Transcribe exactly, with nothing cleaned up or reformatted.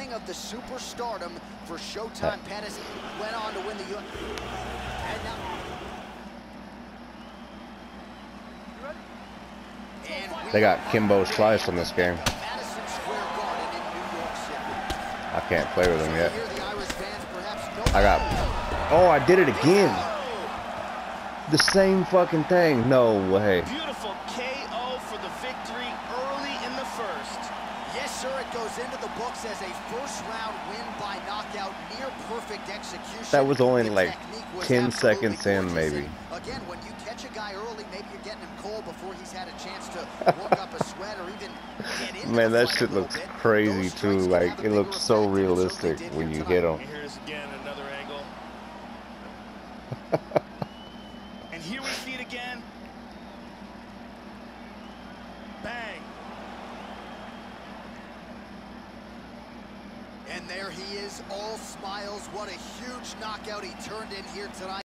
beginning of the superstardom for Showtime. Pettis went on to win the U F C. And now, and they got Kimbo Slice in this game. Madison Square Garden in New York City. I can't play with him yet. Here the Irish fans perhaps know I got. Oh, I did it again. The same fucking thing. No way. Beautiful K O for the victory early in the first. Yes, sir, it goes into the books as a first-round win by knockout, near-perfect execution. That was only The like technique was ten absolutely seconds in, gorgeous. maybe. And again, when you catch a guy early, maybe you're getting him cold before he's had a chance to work up a sweat or even get into Man, the that fight a shit little looks bit. crazy Those too. strikes can Like have a it bigger looks so effect, and it certainly realistic did when here you tonight. hit him. Here's again another angle. And here we see it again. Bang. And there he is, all smiles. What a huge knockout he turned in here tonight.